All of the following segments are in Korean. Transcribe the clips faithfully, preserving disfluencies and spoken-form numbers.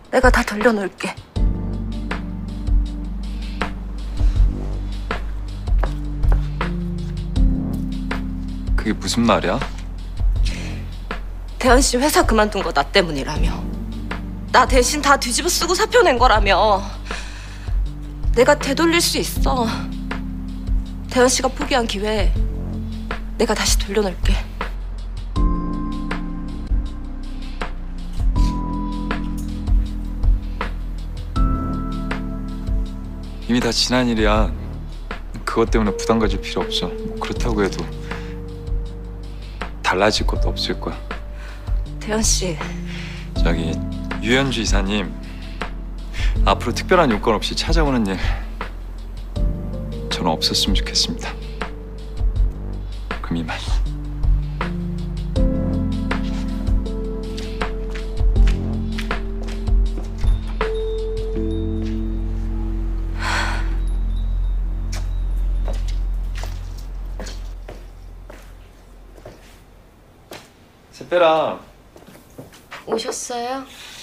내가 다 돌려놓을게. 그게 무슨 말이야? 대현 씨 회사 그만둔 거 나 때문이라며. 나 대신 다 뒤집어 쓰고 사표 낸 거라며. 내가 되돌릴 수 있어. 대현 씨가 포기한 기회 내가 다시 돌려놓을게. 이미 다 지난 일이야. 그것 때문에 부담 가질 필요 없어. 뭐 그렇다고 해도 달라질 것도 없을 거야. 대현 씨. 저기 유현주 이사님, 앞으로 특별한 요건 없이 찾아오는 일 저는 없었으면 좋겠습니다. 그럼 이만. 새빼라. 오셨어요?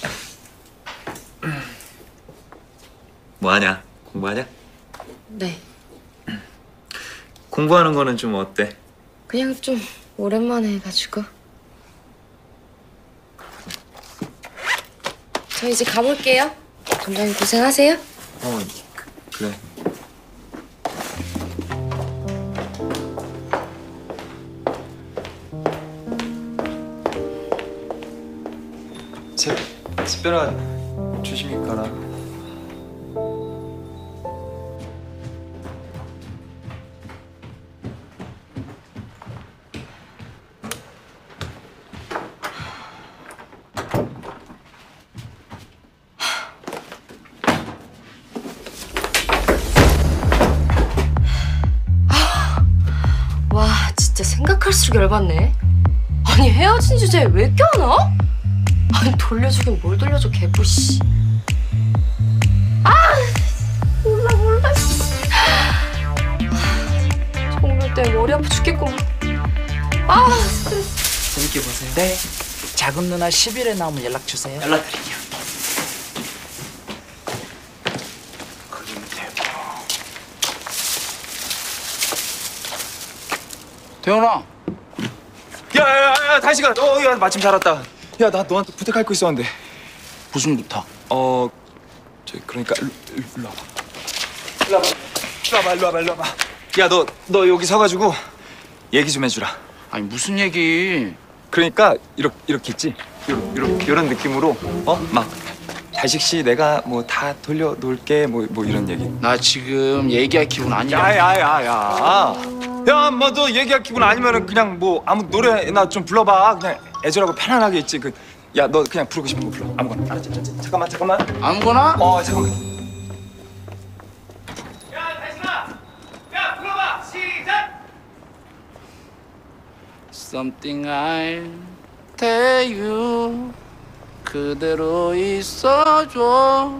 뭐하냐? 공부하냐? 네. 공부하는 거는 좀 어때? 그냥 좀 오랜만에 해가지고. 저 이제 가볼게요. 점장님 고생하세요. 어, 그, 그래. 새, 새빼라 조심히 가라. 와, 진짜 생각할수록 열받네. 아니, 헤어진 주제에 왜 껴안아? 아니, 돌려주긴 뭘 돌려줘, 개부씨. 아! 몰라, 몰라, 씨. 정말 때문에 머리 아파 죽겠구만. 아, 스트레스. 재밌게 보세요. 네. 작은 누나 십 일에 나오면 연락 주세요. 연락드릴게요. 대현아. 야야야, 다시 가. 어, 야, 마침 잘 왔다. 야, 나 너한테 부탁할 거 있었는데. 무슨 부탁? 어, 저 그러니까 일로, 일로 와봐. 일로 와봐. 일로 와봐. 일로 와봐. 일로 와봐. 야, 너 너 여기 서가지고 얘기 좀 해주라. 아니 무슨 얘기? 그러니까 이렇게 이렇게 있지. 이런 이런 느낌으로 어, 막 자식 씨 내가 뭐 다 돌려놓을게 뭐 뭐 이런 얘기. 나 지금 얘기할 기분 아니야. 야야야야. 야, 뭐 너 얘기할 기분 아니면은 그냥 뭐 아무 노래나 좀 불러봐. 그냥 애절하고 편안하게 있지. 그, 야, 너 그냥 부르고 싶은 거 불러. 아무거나. 알았지? 알았지? 잠깐만, 잠깐만. 아무거나? 어, 잠깐만. 야, 다시가! 야, 불러봐! 시작! Something I'll tell you 그대로 있어줘.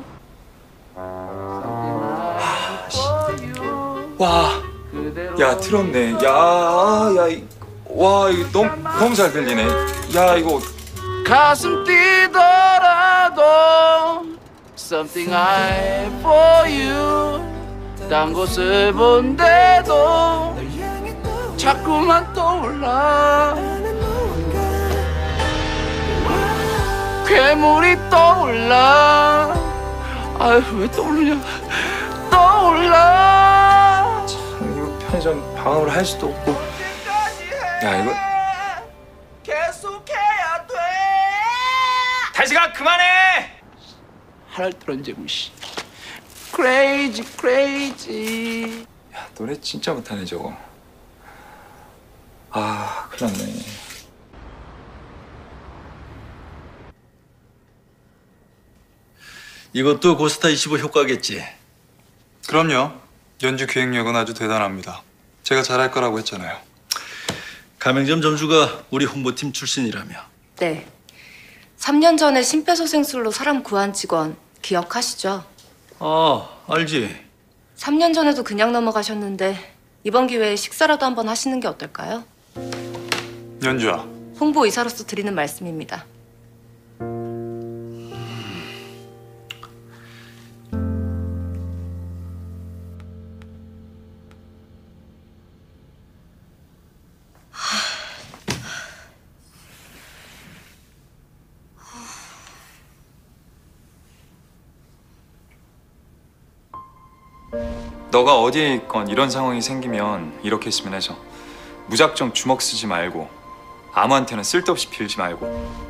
와, 야, 틀었네. 야, 야, 이, 와, 이거 너무 너무 잘 들리네. 야, 이거 가슴 뛰더라도 Something I for you 딴 곳을 본데도 자꾸만 떠올라 괴물이 떠올라. 아유, 왜 떠오르냐. 떠올라. 참, 이거 편의점 방음을 할 수도 없고. 야, 이거 계속해야 돼. 다시가 그만해. 하랄 던지고 씨. Crazy, crazy. 야, 노래 진짜 못하네 저거. 아, 큰일 났네. 이것도 고스타 이십오 효과겠지. 그럼요. 연주 기획력은 아주 대단합니다. 제가 잘할 거라고 했잖아요. 가맹점 점주가 우리 홍보팀 출신이라며. 네. 삼 년 전에 심폐소생술로 사람 구한 직원 기억하시죠? 아, 알지. 삼 년 전에도 그냥 넘어가셨는데 이번 기회에 식사라도 한번 하시는 게 어떨까요? 연주야. 홍보 이사로서 드리는 말씀입니다. 너가 어디에 있건 이런 상황이 생기면 이렇게 했으면 해서 무작정 주먹 쓰지 말고 아무한테나 쓸데없이 빌지 말고.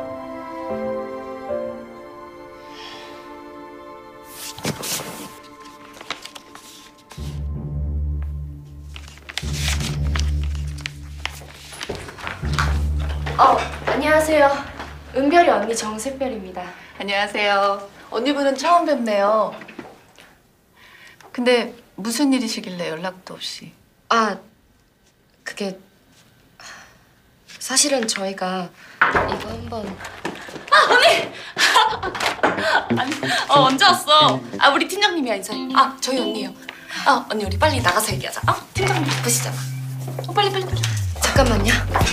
어, 안녕하세요. 은별이 언니 정슬별입니다. 안녕하세요. 언니분은 처음 뵙네요. 근데 무슨 일이시길래 연락도 없이? 아, 그게 사실은 저희가 이거 한번 어, 언제 왔어? 아, 우리 팀장님이야, 인사해. 아, 저희 언니예요. 아, 언니 우리 빨리 나가서 얘기하자. 어? 팀장님 바쁘시잖아. 어, 빨리 빨리 빨리. 잠깐만요.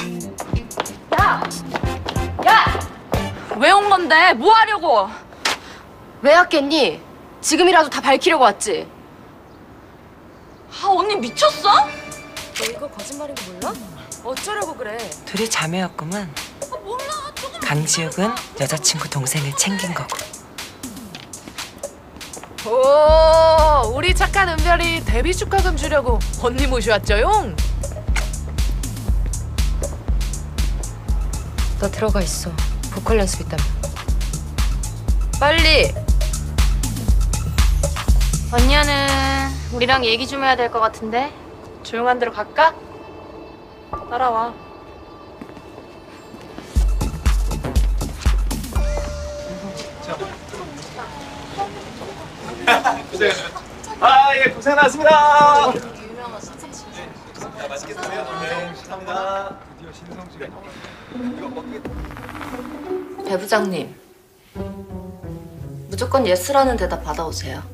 왜 온 건데? 뭐 하려고? 왜 왔겠니? 지금이라도 다 밝히려고 왔지. 아, 언니 미쳤어? 너 이거 거짓말인 거 몰라? 어쩌려고 그래? 둘이 자매였구만. 강지욱은 여자친구 동생을 챙긴 거고. 오, 우리 착한 은별이 데뷔 축하금 주려고 언니 모셔왔죠용? 너 들어가 있어. 보컬 연습 있다며. 빨리. 언니는 우리랑 얘기 좀 해야 될 것 같은데. 조용한 데로 갈까? 따라와. 아, 예, 고생 많았습니다. 맛있게 드세요. 감사합니다. 드디어 신성식이. 배 부장님, 무조건 예스라는 대답 받아오세요.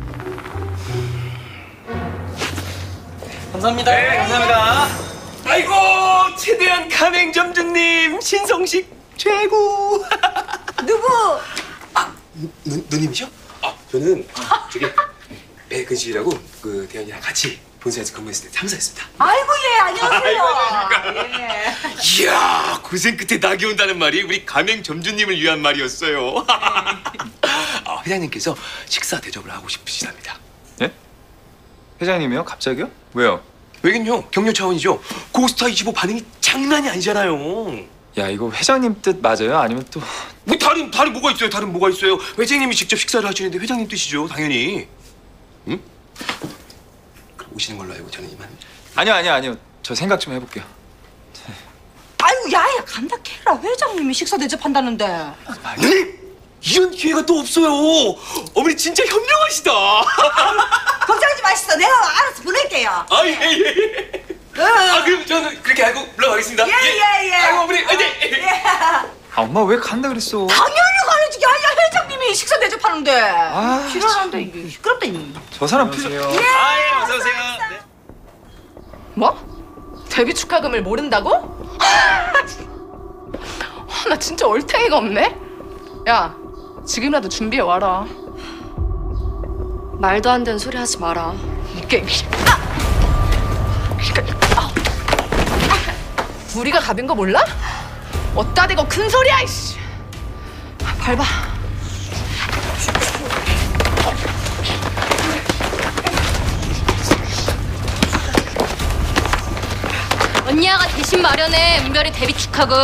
감사합니다. 네, 감사합니다. 아이고, 최대한 가맹점주님, 신성식 최고. 누구? 누, 누님이죠? 아, 저는 저기 배근식이라고 그 대현이랑 같이 본사에서 근무했을 때 상사였습니다. 아이고, 예, 안녕하세요. 예. 이야, 고생 끝에 낙이 온다는 말이 우리 가맹 점주님을 위한 말이었어요. 아, 회장님께서 식사 대접을 하고 싶으시답니다. 예? 회장님이요? 갑자기요? 왜요? 왜긴요, 격려 차원이죠. 고스타 이십오 반응이 장난이 아니잖아요. 야, 이거 회장님 뜻 맞아요? 아니면 또 뭐 다른 다른 뭐가 있어요? 다른 뭐가 있어요? 회장님이 직접 식사를 하시는데 회장님 뜻이죠, 당연히. 응? 그럼 오시는 걸로 알고 저는 이만. 아니요, 아니요, 아니요. 저 생각 좀 해볼게요. 아이고, 야야, 간다케라. 회장님이 식사 대접한다는데. 아, 누님! 이런 기회가 또 없어요. 어머니 진짜 현명하시다. 걱정하지 마시오. 내가 알아서 보낼게요. 아, 예, 예. 아, 그럼 저는 그렇게 알고 물러가겠습니다. 예, 예, 예. 아이고, 어머니, 아, 네. 예. 아, 엄마 왜 간다 그랬어? 당연히 가야지. 야야, 회장님이 식사 대접하는데. 아, 싫어하는데 이게 시끄럽다니. 저 사람 필요. 예. 아, 예, 어서 오세요. 네. 뭐? 데뷔 축하금을 모른다고? 아, 나 진짜 얼탱이가 없네? 야, 지금이라도 준비해 와라. 말도 안 되는 소리 하지 마라. 이게 아! 아! 우리가 갑인 거 몰라? 어따 대고 큰 소리야, 이씨. 밟아. 언니야가 대신 마련해. 은별이 데뷔 축하금.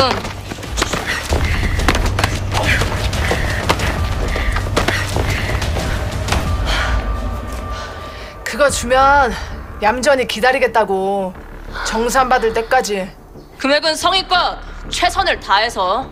그거 주면 얌전히 기다리겠다고. 정산 받을 때까지. 금액은 성의껏 최선을 다해서.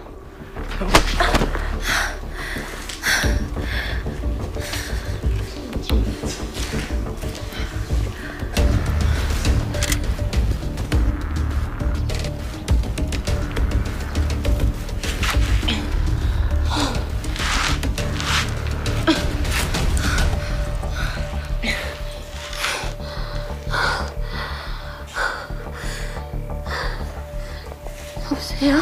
여보세요?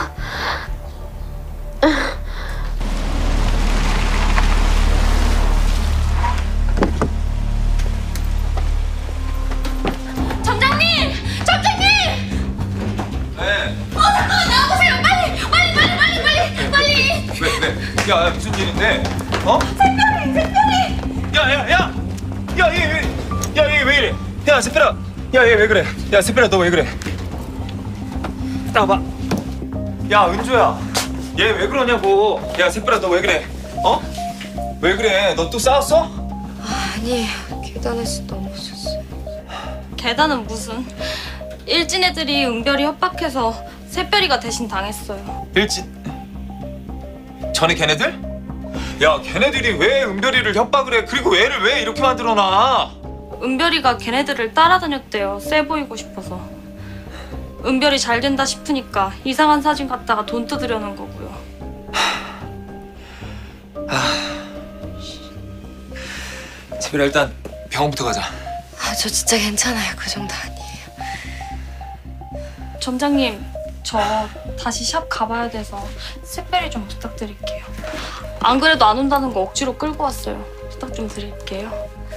점장님! 점장님! 네. 어, 잠깐만 나와보세요. 빨리! 빨리 빨리 빨리 빨리 빨리! 왜, 왜? 야, 야, 무슨 일인데? 어? 샛별이! 샛별이! 야, 야, 야! 야, 얘, 얘, 야, 얘 왜 이래? 야, 세필아. 야, 얘 왜 그래? 야, 세필아, 너 왜 그래? 나와봐. 야, 은조야. 얘 왜 그러냐고. 야, 세필아, 너 왜 그래? 어? 왜 그래? 너 또 싸웠어? 아니, 계단에서 넘어졌어요. 계단은 무슨. 일진 애들이 은별이 협박해서 새별이가 대신 당했어요. 일진. 전에 걔네들? 야, 걔네들이 왜 은별이를 협박을 해? 그리고 애를 왜 이렇게 만들어놔? 은별이가 걔네들을 따라다녔대요. 세 보이고 싶어서. 은별이 잘 된다 싶으니까 이상한 사진 갖다가 돈 뜯으려는 거고요. 세별아, 일단 병원부터 가자. 아, 저 진짜 괜찮아요. 그 정도 아니에요. 점장님, 저 다시 샵 가봐야 돼서 새별이 좀 부탁드릴게요. 안 그래도 안 온다는 거 억지로 끌고 왔어요. 부탁 좀 드릴게요.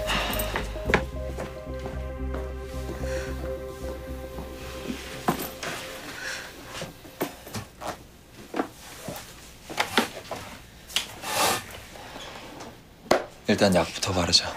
일단 약부터 바르자.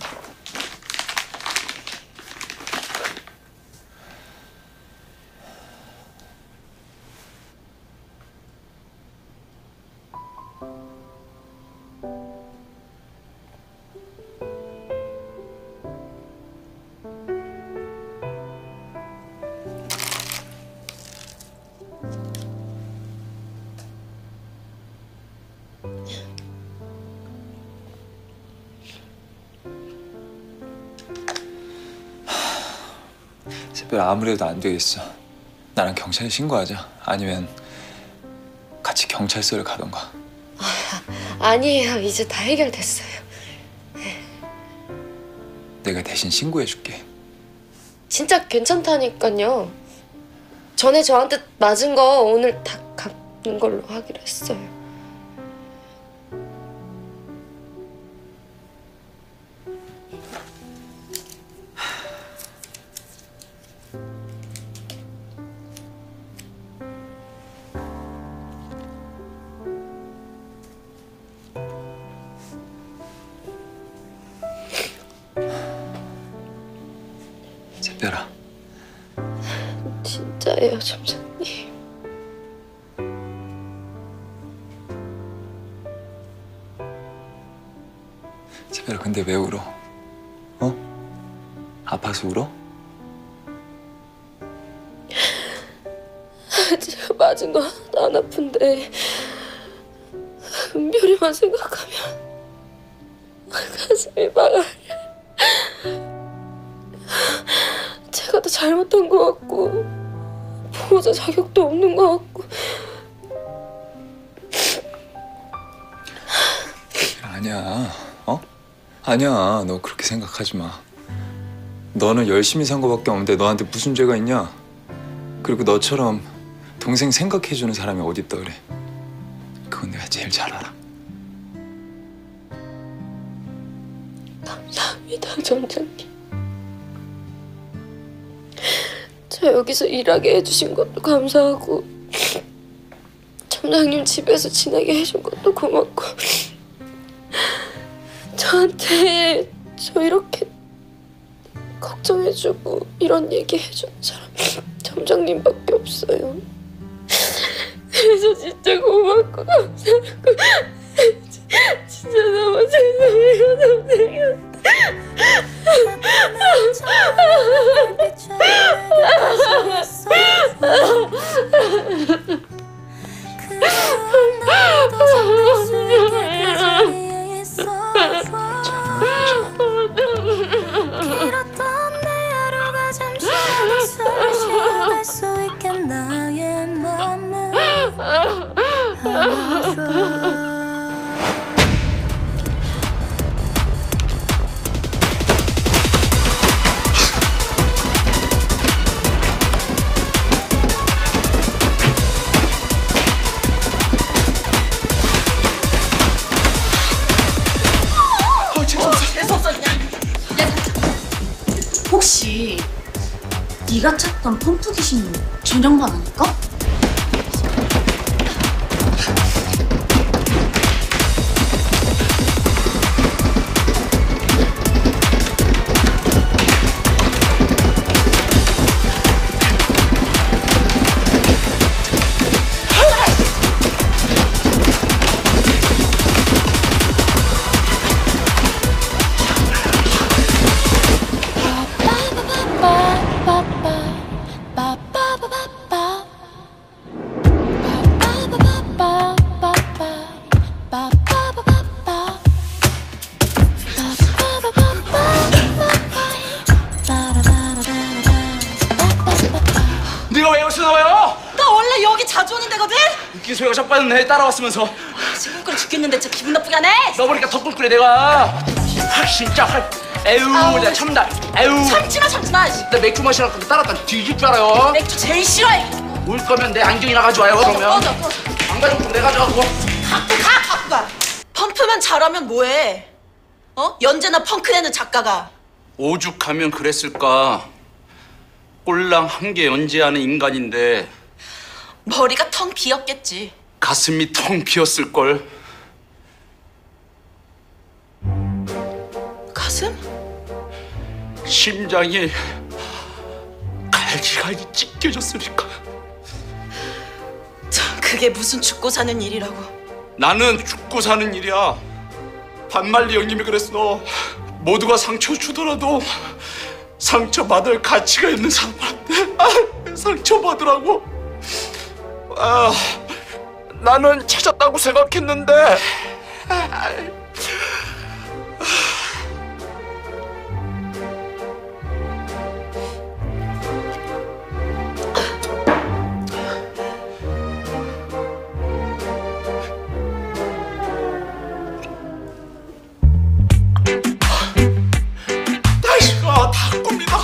세별, 아무래도 안 되겠어. 나랑 경찰에 신고하자. 아니면 같이 경찰서를 가던가. 아니에요. 이제 다 해결됐어요. 내가 대신 신고해줄게. 진짜 괜찮다니까요. 전에 저한테 맞은 거 오늘 다 갚는 걸로 하기로 했어요. 세별아. 진짜예요, 점장님. 세별아, 근데 왜 울어? 어? 아파서 울어? 제가 맞은 거 하나도 안 아픈데 은별이만 생각하면 가슴이 막아요. 제가 더 잘못한 것 같고 보호자 자격도 없는 것 같고. 아니야. 어? 아니야. 너 그렇게 생각하지 마. 너는 열심히 산 거밖에 없는데 너한테 무슨 죄가 있냐? 그리고 너처럼 동생 생각해주는 사람이 어딨다 그래. 그건 내가 제일 잘 알아. 감사합니다, 점장님. 저 여기서 일하게 해주신 것도 감사하고 점장님 집에서 지내게 해준 것도 고맙고 저한테 저 이렇게 걱정해주고 이런 얘기 해주는 사람 점장님밖에 없어요. 그래서 진짜 고맙고 감사하고 진짜 너무 죄송해요, 점장님. 길었던 내 하루가 잠시 숨을 쉬어갈 수 있게 나의 맘을 안아줘. 혹시 네가 찾던 펌프 귀신 전형만 아닐까? 웃긴 소리가 자빠졌네. 따라왔으면서. 지금 끓여 죽겠는데 진짜 기분 나쁘게 하네. 너 보니까 더 꿀꿀해 내가. 아 진짜. 에휴 내가 참다. 에휴. 참지마 참지마. 나 맥주 마시라고 근데 따랐다 뒤질 줄 알아요. 맥주 제일 싫어해. 올 거면 내 안경이나 가져와요. 그러면. 꺼져 꺼져. 안 가져오면 내가 가져가고. 갖고 가 갖고 가. 펌프만 잘하면 뭐해? 어? 연재나 펑크 내는 작가가. 오죽하면 그랬을까. 꼴랑 한 개 연재하는 인간인데 머리가 텅 비었겠지. 가슴이 텅 비었을걸. 가슴? 심장이 갈기갈기 찢겨졌으니까. 참 그게 무슨 죽고 사는 일이라고. 나는 죽고 사는 일이야. 반말리 형님이 그랬어. 모두가 상처 주더라도 상처받을 가치가 있는 사람한테 아, 상처받으라고. 아, 나는 찾았다고 생각했는데 다시가 다 꿈이다.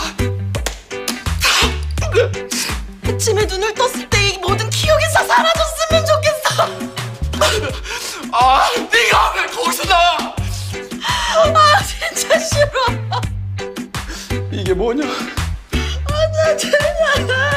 다 꿈이야. 아침에 눈을 떴을 때 이 모든 기억이 다 사라졌으면 좋겠어. 아, 네가 왜 거기서 나와? 아 진짜 싫어. 이게 뭐냐? 아나 진짜.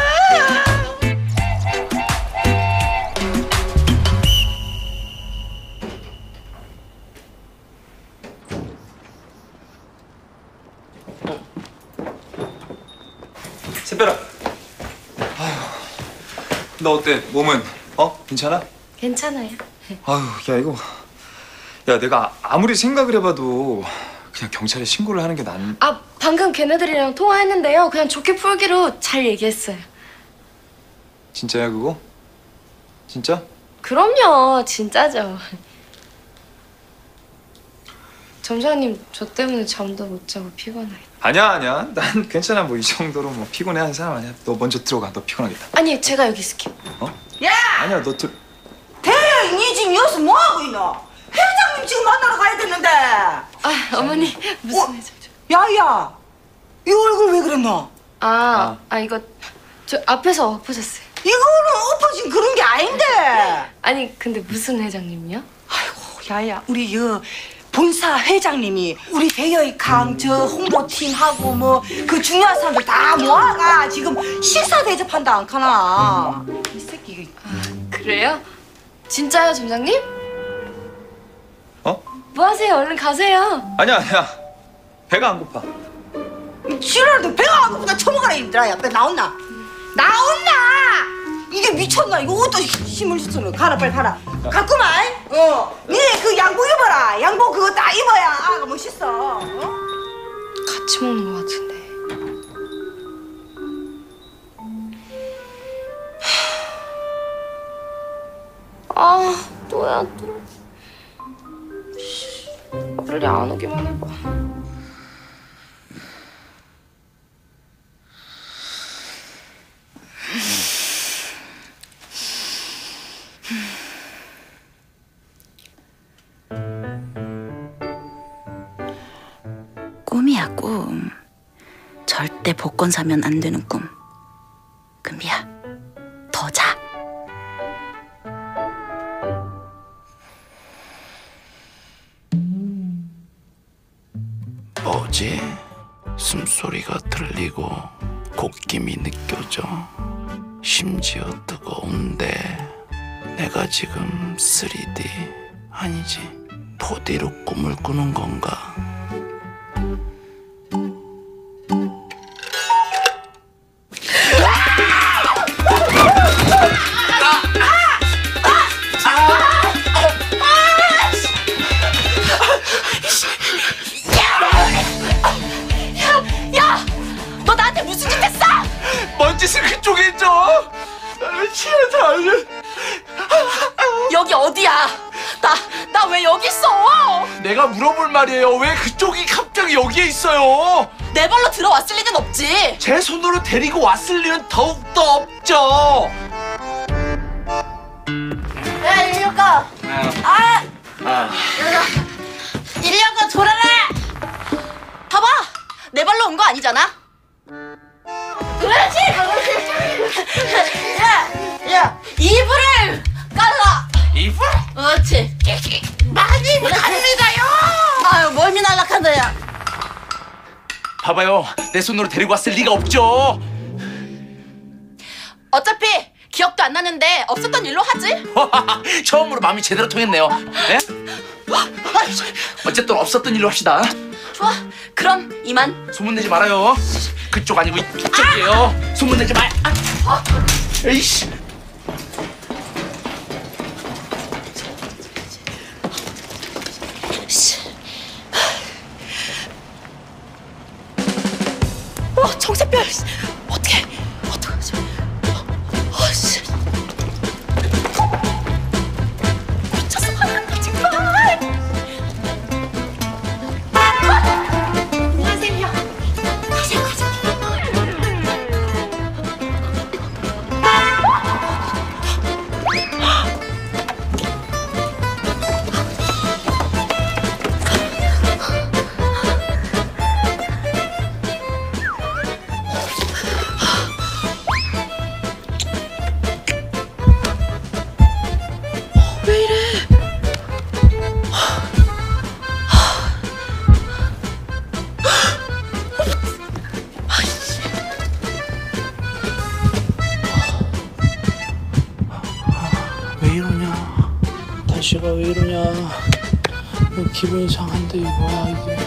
새별아. 아휴, 너 어때? 몸은? 어? 괜찮아? 괜찮아요. 아휴, 야 이거, 야 내가 아무리 생각을 해봐도 그냥 경찰에 신고를 하는 게 난. 아 방금 걔네들이랑 통화했는데요. 그냥 좋게 풀기로 잘 얘기했어요. 진짜야 그거? 진짜? 그럼요, 진짜죠. 점장님 저 때문에 잠도 못 자고 피곤해. 아니야 아니야. 난 괜찮아. 뭐 이 정도로 뭐 피곤해하는 사람 아니야. 너 먼저 들어가. 너 피곤하겠다. 아니 제가 여기 있을게요. 어? 야! 아니야 너 들. 대야, 니 지금 여기서 뭐 하고 있노? 회장님 지금 만나러 가야 되는데. 아 어머니 무슨 어? 회장? 야야, 이 얼굴 왜 그랬노? 아, 아, 아 이거 저 앞에서 엎어졌어요. 이거는 엎어진 그런 게 아닌데. 아니 근데 무슨 회장님이요? 아이고 야야, 우리 여 본사 회장님이 우리 대여의 강 저 홍보팀하고 뭐 그 중요한 사람들 다 모아가 지금 식사 대접한다 않카나. 이 새끼. 아 그래요? 진짜요, 점장님? 어? 뭐 하세요? 얼른 가세요. 아니야 아니야. 배가 안 고파. 지랄도 배가 안 고프다 처먹어라 이들아. 야, 나온나? 나온나? 이게 미쳤나? 이거 어떤 힘을 줬어? 가라 빨리 가라. 갔구만. 어. 니네 그 양복 입어라. 양복 그거 딱 입어야 아가 멋있어. 어? 같이 먹는 것 같은데. 아 또야 또. 빨리 안 오기만 해봐. 꿈이야 꿈. 절대 복권 사면 안 되는 꿈. 금비야, 더 자. 뭐지? 숨소리가 들리고 곶김이 느껴져. 심지어 뜨거운데 내가 지금 쓰리디 아니지 포디로 꿈을 꾸는 건가? 뭔 짓을 그쪽에 했죠? 나는 취해서 알려. 여기 어디야? 나 나 왜 여기 있어? 내가 물어볼 말이에요. 왜 그쪽이 갑자기 여기에 있어요? 내 발로 들어왔을 리는 없지. 제 손으로 데리고 왔을 리는 더욱더 없죠. 야. 일려고 돌아라. 봐봐, 내 발로 온 거 아니잖아. 그렇지. 야, 야, 이불을 깔라. 이불? 그렇지. 많이 갑니다요. 아유, 멀미 날락한다야. 봐봐요. 내 손으로 데리고 왔을 리가 없죠. 어차피 기억도 안 나는데 없었던 일로 하지. 처음으로 마음이 제대로 통했네요. 네? 어쨌든 없었던 일로 합시다. 좋아. 그럼 이만. 소문내지 말아요. 그쪽 아니고 이쪽이에요. 아! 소문내지 말. 아! 아! 에이씨. 어, 정세별. 어떻게? 어떡하지? 어, 씨. 미쳤어. 아, 정말. 안녕하세요. 가세요, 가세요. 왜 이래? 왜 이러냐? 다시가 왜 이러냐? 기분 이상한데 이거 뭐야 이게?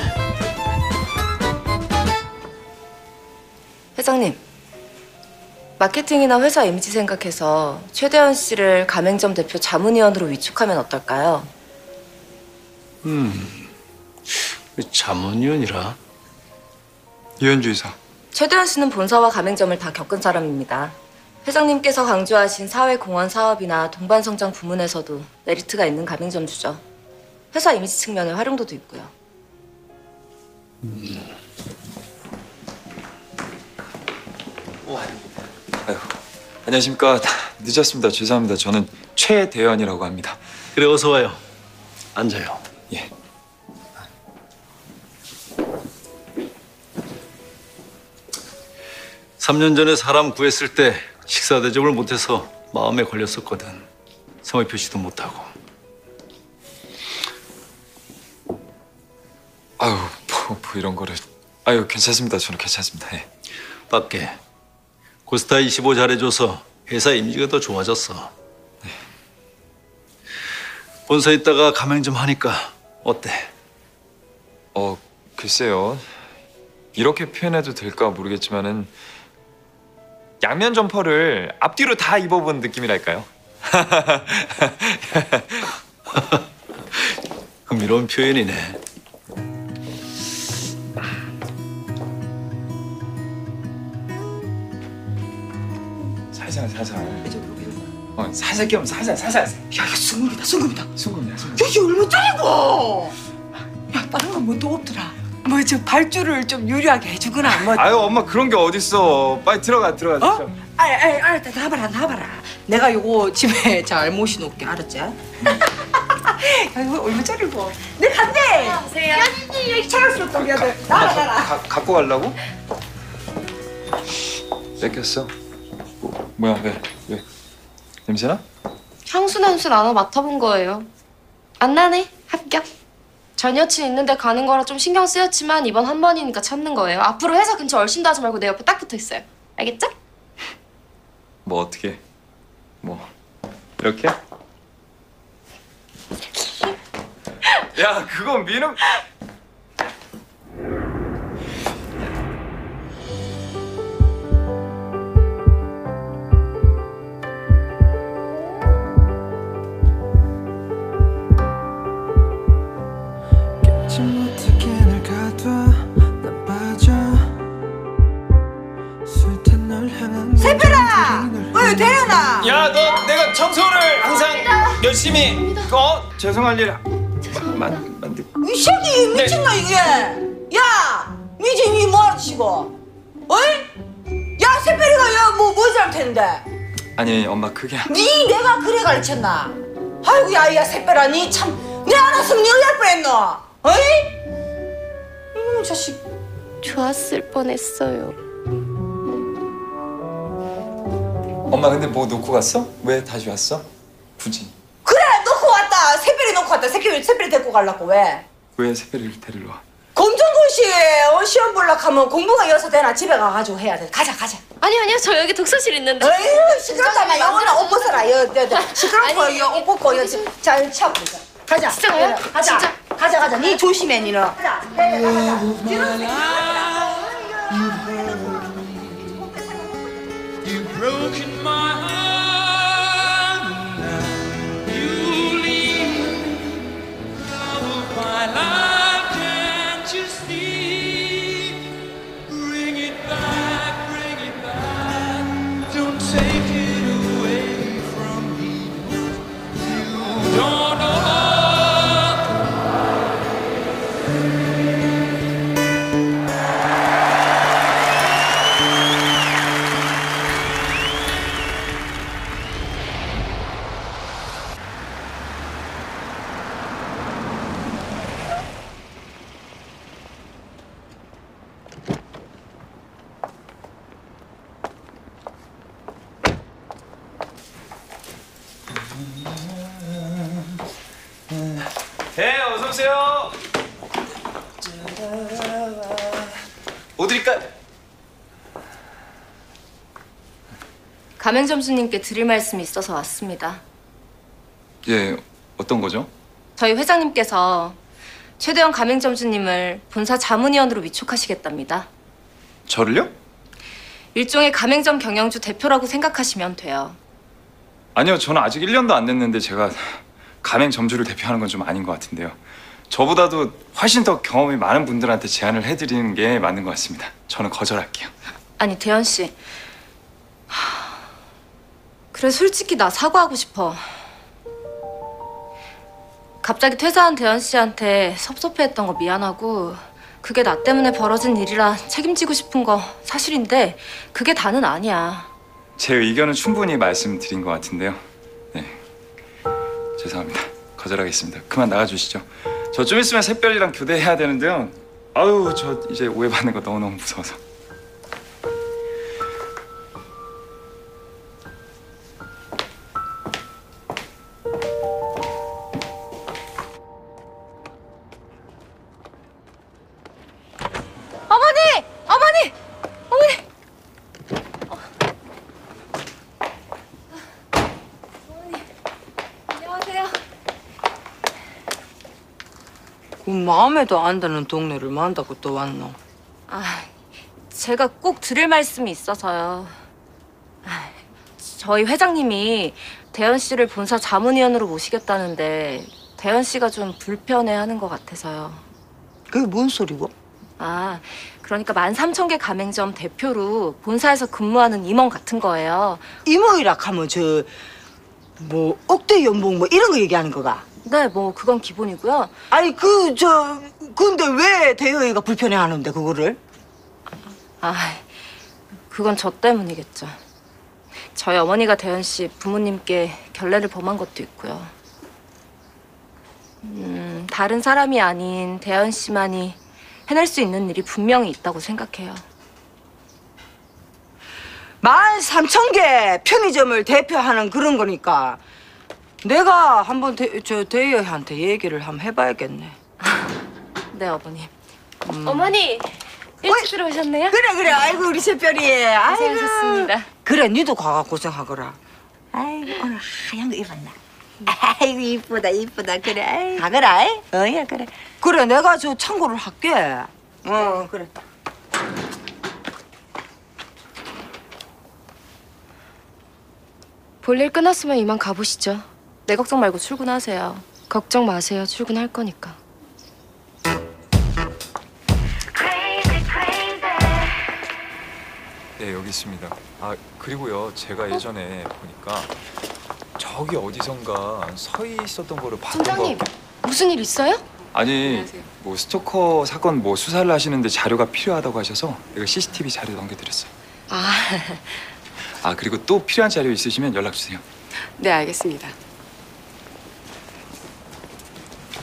회장님, 마케팅이나 회사 이미지 생각해서 최대현 씨를 가맹점 대표 자문위원으로 위촉하면 어떨까요? 음, 자문위원이라. 유현주 이사. 최대현 씨는 본사와 가맹점을 다 겪은 사람입니다. 회장님께서 강조하신 사회공헌 사업이나 동반성장 부문에서도 메리트가 있는 가맹점주죠. 회사 이미지 측면의 활용도도 있고요. 음. 아유, 안녕하십니까. 늦었습니다. 죄송합니다. 저는 최대현이라고 합니다. 그래, 어서 와요. 앉아요. 예. 삼 년 전에 사람 구했을 때 식사 대접을 못해서 마음에 걸렸었거든. 성의 표시도 못하고. 아유, 뭐, 뭐 이런 거를. 아유, 괜찮습니다. 저는 괜찮습니다. 예. 밖에 고스타 이십오 잘해줘서 회사 이미지가 더 좋아졌어. 네. 본사에 있다가 가맹점 하니까 어때? 어, 글쎄요. 이렇게 표현해도 될까 모르겠지만은 양면 점퍼를 앞뒤로 다 입어본 느낌이랄까요? 흥미로운 표현이네. 살살 살살. 어, 살살 끼우면 살살 살살. 야, 이거 순금이다, 순금이다. 순금이야, 순금. 야, 이게 얼마짜리고? 야, 다른 건 뭐 또 없더라. 뭐 저 발주를 좀 유리하게 해주거나 뭐. 아유, 엄마 그런 게 어딨어. 빨리 들어가 들어가. 어? 아이, 아이, 알았다. 나봐라, 나봐라. 내가 요거 집에 잘 모셔놓을게, 알았지? 야, 이거 얼마짜리고? 내 간대. 안녕하세요. 야, 이 차렸어, 우리 아들. 나라, 나라. 가, 갖고 가려고? 뺏겼어. 뭐, 뭐야, 왜? 왜? 냄새나? 향수 냄새 나나 맡아본 거예요. 안 나네. 합격. 전 여친 있는데 가는 거라 좀 신경 쓰였지만 이번 한 번이니까 참는 거예요. 앞으로 회사 근처 얼씬도 하지 말고 내 옆에 딱 붙어 있어요. 알겠죠? 뭐 어떻게? 뭐 이렇게? 야, 그건 민음. 세별아! 어이, 대현아! 야, 너 내가 청소를 항상 열심히. 어? 죄송할 일. 만 만들. 이 새끼 미친놈 이게! 야! 미친 이 뭐하는 짓이고? 어이? 야, 세별이가 야뭐 뭐 잘못했는데? 아니, 엄마 그게. 니 내가 그래 가르쳤나? 아이고, 야야 세별아, 니 참 내 알았으면 연애할 뻔했노. 어이? 이 자식. 좋았을 뻔했어요. 엄마 근데 뭐 놓고 갔어? 왜 다시 왔어? 굳이? 그래 놓고 왔다. 새별이 놓고 왔다. 새별이 새별이 데리고 가려고 왜? 왜 새별이를 데리러 와? 검정고시에 어, 시험 보려고 하면 공부가 여서 되나 집에 가가지고 해야 돼. 가자 가자. 아니요 아니요 저 여기 독서실 있는데. 에휴 시끄럽다마 영원아 옷 벗어라. 여, 여, 여. 시끄럽고 아니, 여, 옷 벗고 여. 자 치아 보자. 가자. 진짜 가요? 가자. 진짜? 가자 가자. 니 조심해 니는. 가자. 그래, 가자. You've broken my heart now. You leave love of my life. Can't you see? Bring it back, bring it back. Don't take it away from me. You don't know. 네, 어서 오세요. 뭐 드릴까요? 가맹점주님께 드릴 말씀이 있어서 왔습니다. 예, 어떤 거죠? 저희 회장님께서 최대원 가맹점주님을 본사 자문위원으로 위촉하시겠답니다. 저를요? 일종의 가맹점 경영주 대표라고 생각하시면 돼요. 아니요, 저는 아직 일 년도 안 됐는데 제가 가맹 점주를 대표하는 건 좀 아닌 것 같은데요. 저보다도 훨씬 더 경험이 많은 분들한테 제안을 해드리는 게 맞는 것 같습니다. 저는 거절할게요. 아니 대현 씨. 하... 그래 솔직히 나 사과하고 싶어. 갑자기 퇴사한 대현 씨한테 섭섭해했던 거 미안하고 그게 나 때문에 벌어진 일이라 책임지고 싶은 거 사실인데 그게 다는 아니야. 제 의견은 충분히 말씀드린 것 같은데요. 네, 죄송합니다. 거절하겠습니다. 그만 나가주시죠. 저 좀 있으면 샛별이랑 교대해야 되는데요. 아유, 저 이제 오해받는 거 너무너무 무서워서. 어머니! 어머니! 어머니! 어. 어머니, 안녕하세요. 그 마음에도 안 드는 동네를 만다고 또 왔노? 아, 제가 꼭 드릴 말씀이 있어서요. 아, 저희 회장님이 대현 씨를 본사 자문위원으로 모시겠다는데 대현 씨가 좀 불편해하는 것 같아서요. 그게 뭔 소리고? 아, 그러니까 만 삼천 개 가맹점 대표로 본사에서 근무하는 임원 같은 거예요. 임원이라 하면 저 뭐 억대 연봉 뭐 이런 거 얘기하는 거가? 네, 뭐 그건 기본이고요. 아니 그 저 근데 왜 대여이가 불편해하는데 그거를? 아, 그건 저 때문이겠죠. 저희 어머니가 대현 씨 부모님께 결례를 범한 것도 있고요. 음, 다른 사람이 아닌 대현 씨만이 해낼 수 있는 일이 분명히 있다고 생각해요. 만 삼천 개 편의점을 대표하는 그런 거니까 내가 한번 대, 저 대여한테 얘기를 한번 해봐야겠네. 네, 어머님. 음. 어머니 일찍 들어오셨네요? 그래 그래. 아이고 우리 새별이. 아이고. 고생하셨습니다. 그래 니도 과가 고생하거라. 아이고 오늘 하얀 거 입었나? 아이고 이쁘다 이쁘다 그래. 아이고. 가거라. 어야 그래. 그래 내가 저 참고를 할게. 어 그래. 볼일 끝났으면 이만 가보시죠. 내 걱정 말고 출근하세요. 걱정 마세요. 출근할 거니까. 네, 여기 있습니다. 아, 그리고요. 제가 예전에 보니까 저기 어디선가 서 있었던 거를 봤던 거. 팀장님, 무슨 일 있어요? 아니, 뭐 스토커 사건 뭐 수사를 하시는데 자료가 필요하다고 하셔서 내가 씨씨티비 자료 넘겨드렸어요. 아, 아, 그리고 또 필요한 자료 있으시면 연락 주세요. 네 알겠습니다.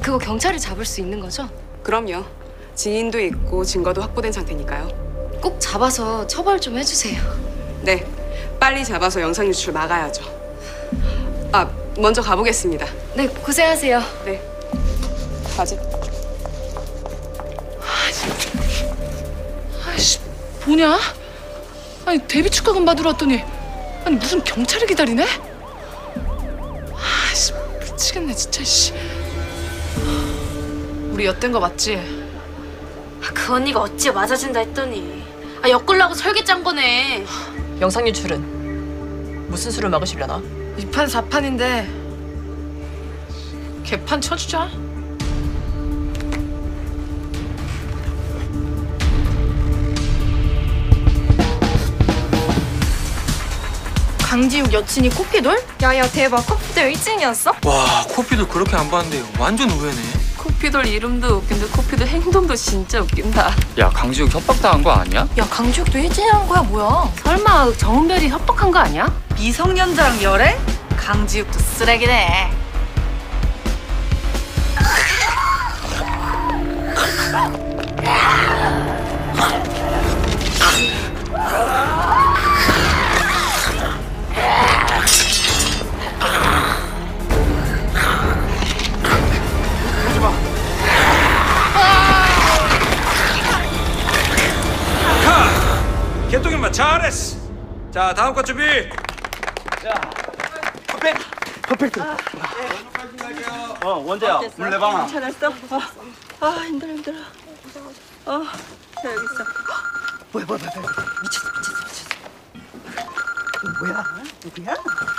그거 경찰이 잡을 수 있는 거죠? 그럼요. 증인도 있고 증거도 확보된 상태니까요. 꼭 잡아서 처벌 좀 해주세요. 네, 빨리 잡아서 영상 유출 막아야죠. 아, 먼저 가보겠습니다. 네, 고생하세요. 네. 가지. 아이씨, 뭐냐? 아니 데뷔 축하금 받으러 왔더니 아니 무슨 경찰을 기다리네? 아씨 미치겠네 진짜. 씨. 우리 엿된 거 맞지? 아, 그 언니가 어찌 맞아준다 했더니 아 엮으려고 설계 짠 거네. 영상 유출은 무슨 수를 막으시려나? 이 판 사 판인데 개판 쳐주자. 강지욱 여친이 코피돌? 야야 대박, 코피돌 일 등이었어? 와, 코피돌 그렇게 안 봤는데요. 완전 의외네. 코피돌 이름도 웃긴데 코피돌 행동도 진짜 웃긴다. 야, 강지욱 협박당한 거 아니야? 야 강지욱도 일 등이란 거야 뭐야? 설마 정은별이 협박한 거 아니야? 미성년자랑 열애? 강지욱도 쓰레기네. 개똥이 엄마 잘했어. 자, 다음 거 준비. 자, 퍼펙트, 퍼펙트. 어, 원재야, 물 내봐라. 괜찮았어? 아, 아 힘들어 힘들어. 어, 자 여기 있어. 뭐야 뭐야 뭐야 뭐야. 미쳤어 미쳤어 미쳤어. 이거 뭐야? 누구야?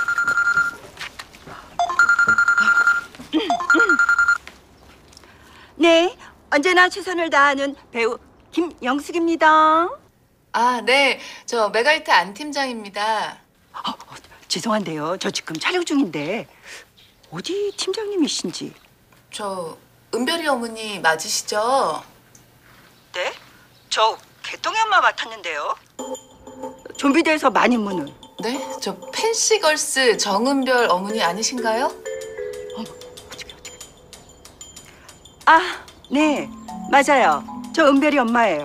네, 언제나 최선을 다하는 배우 김영숙입니다. 아, 네. 저 메가히트 안 팀장입니다. 어, 어, 죄송한데요. 저 지금 촬영 중인데 어디 팀장님이신지. 저 은별이 어머니 맞으시죠? 네? 저 개똥이 엄마 맡았는데요. 좀비대에서 많이 무는. 네? 저 펜시걸스 정은별 어머니 아니신가요? 아, 네, 맞아요. 저 은별이 엄마예요.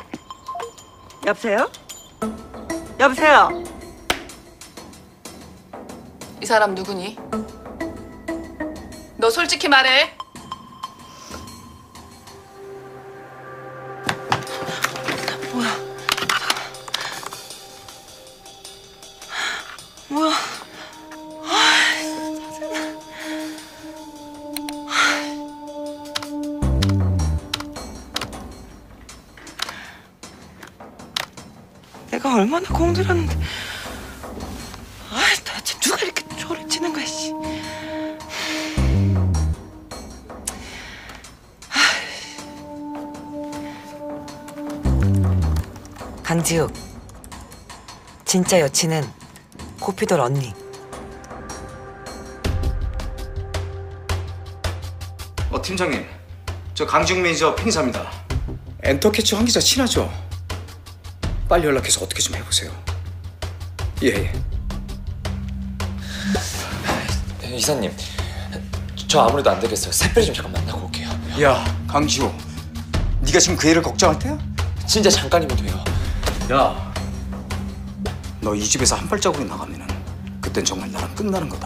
여보세요? 여보세요? 이 사람 누구니? 너 솔직히 말해. 뭐야? 뭐야? 내가 얼마나 공들였는데. 아, 대체 누가 이렇게 저를 치는 거야, 씨. 강지욱, 진짜 여친은 코피돌 언니. 어, 팀장님, 저 강지욱 매니저 팽이사입니다. 엔터캐치 황 기자 친하죠? 빨리 연락해서 어떻게 좀 해보세요. 예, 예. 이사님, 저 아무래도 안 되겠어요. 새별이 좀 잠깐 만나고 올게요. 야, 강지욱, 네가 지금 그 애를 걱정할 때야? 진짜 잠깐이면 돼요. 야, 너 이 집에서 한 발자국이 나가면은 그땐 정말 나랑 끝나는 거다.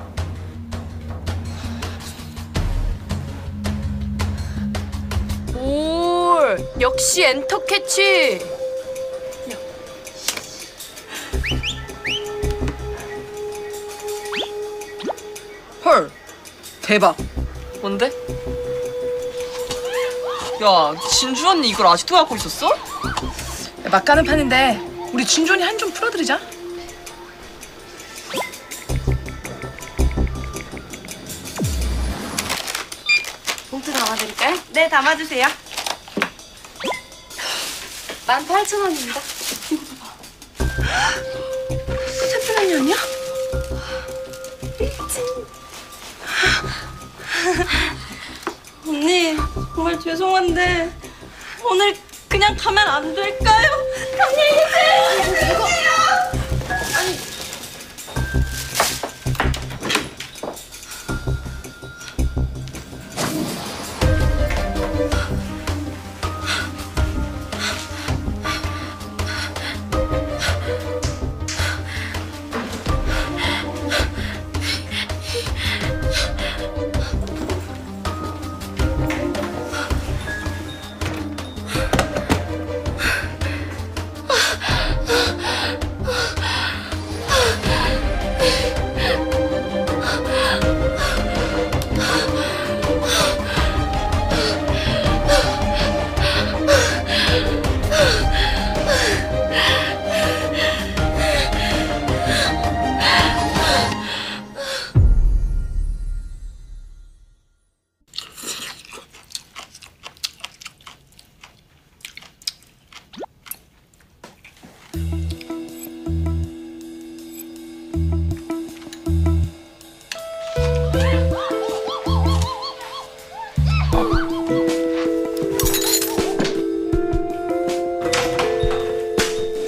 올 역시 엔터캐치. 헐, 대박. 뭔데? 야, 진주 언니 이걸 아직도 갖고 있었어? 막가는 판인데 우리 진존이 한 좀 풀어드리자. 봉투 담아드릴까요? 네, 담아주세요. 만 팔천 원입니다. 샘플 아니야? 언니, 정말 죄송한데 오늘 그냥 가면 안 될까요? 안녕히 계세요. 이거 아니,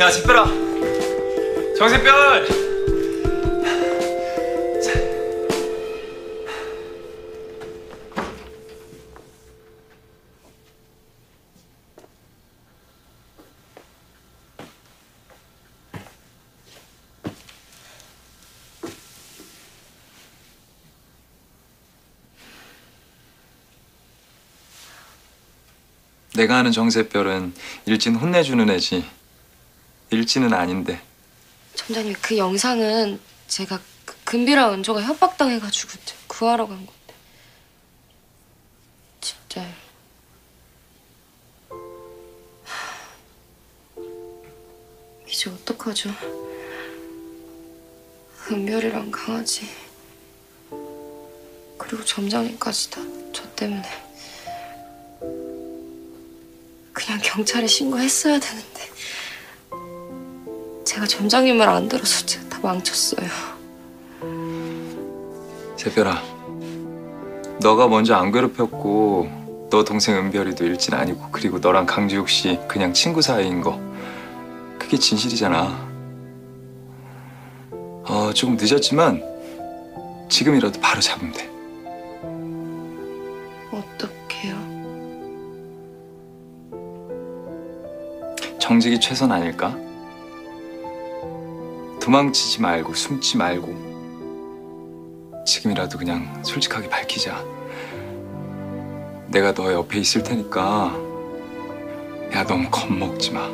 야, 샛별아. 정샛별. 내가 아는 정샛별은 일진 혼내주는 애지. 일진은 아닌데. 점장님, 그 영상은 제가 그 금비랑 은조가 협박당해가지고 구하러 간 건데. 진짜요. 이제 어떡하죠? 은별이랑 강아지 그리고 점장님까지 다 저 때문에. 그냥 경찰에 신고했어야 되는데 제가 점장님 말 안 들어서 제가 다 망쳤어요. 샛별아, 너가 먼저 안 괴롭혔고 너 동생 은별이도 일진 아니고 그리고 너랑 강지욱 씨 그냥 친구 사이인 거 그게 진실이잖아. 어, 조금 늦었지만 지금이라도 바로 잡으면 돼. 어떡해요? 정직이 최선 아닐까? 도망치지 말고 숨지 말고 지금이라도 그냥 솔직하게 밝히자. 내가 너 옆에 있을 테니까 야, 너무 겁먹지 마.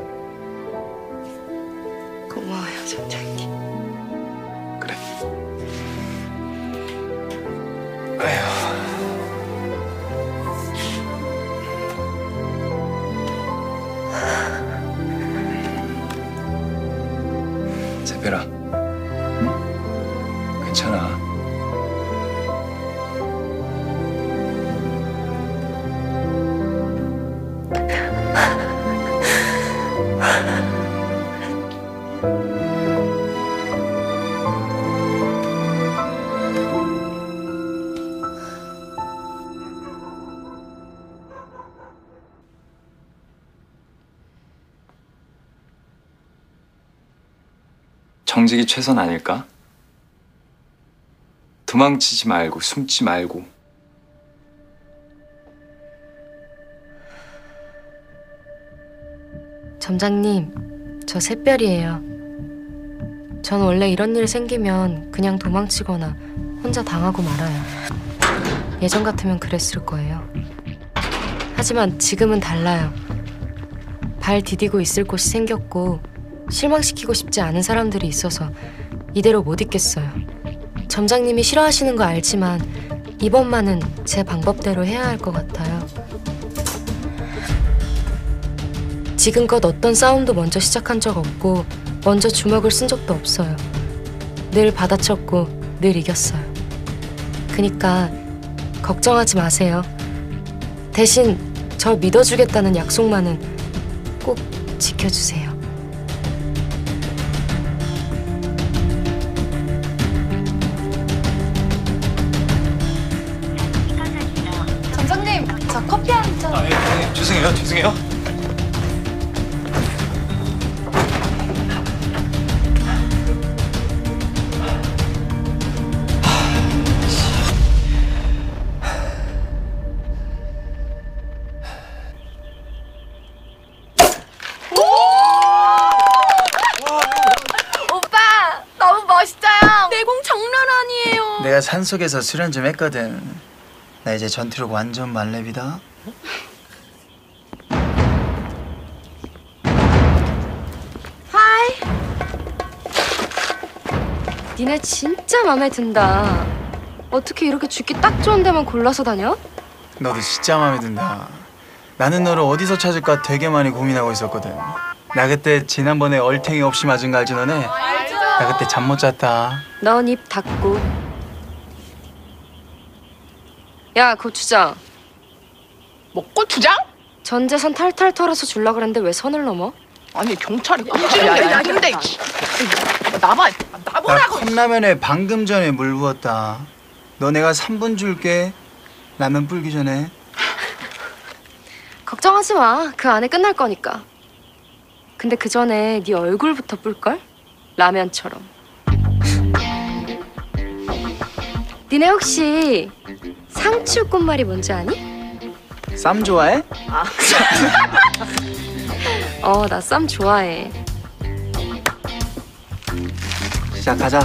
고마워요, 점장님. 그래. 아휴. 샛별아, 응? 괜찮아. 정직이 최선 아닐까? 도망치지 말고 숨지 말고. 점장님, 저 샛별이에요. 전 원래 이런 일 생기면 그냥 도망치거나 혼자 당하고 말아요. 예전 같으면 그랬을 거예요. 하지만 지금은 달라요. 발 디디고 있을 곳이 생겼고 실망시키고 싶지 않은 사람들이 있어서 이대로 못 있겠어요. 점장님이 싫어하시는 거 알지만 이번만은 제 방법대로 해야 할 것 같아요. 지금껏 어떤 싸움도 먼저 시작한 적 없고 먼저 주먹을 쓴 적도 없어요. 늘 받아쳤고 늘 이겼어요. 그니까 걱정하지 마세요. 대신 절 믿어주겠다는 약속만은 꼭 지켜주세요. 점장님, 저 커피 한 잔. 아, 예, 예, 죄송해요, 죄송해요. 오빠, 너무 멋있어요. 내공 장난 아니에요. 내가 산속에서 수련 좀 했거든. 나 이제 전투력 완전 만렙이다. 하이. 니네 진짜 마음에 든다. 어떻게 이렇게 죽기 딱 좋은 데만 골라서 다녀? 너도 진짜 마음에 든다. 나는 너를 어디서 찾을까 되게 많이 고민하고 있었거든. 나 그때 지난번에 얼탱이 없이 맞은 거 알지 너네? 알죠. 나 그때 잠 못 잤다. 넌 입 닫고. 야, 고추장. 뭐 고추장? 전 재산 탈탈 털어서 줄라 그랬는데 왜 선을 넘어? 아니 경찰이 꼭 찌르는데 야, 근데 나봐 나 나보라고. 컵라면에 방금 전에 물 부었다. 너 내가 삼 분 줄게. 라면 불기 전에. 걱정하지 마. 그 안에 끝날 거니까. 근데 그 전에 네 얼굴부터 뿔걸? 라면처럼. 니네 혹시 상추 꽃말이 뭔지 아니? 쌈 좋아해? 아. 어, 나 쌈 좋아해. 시작하자.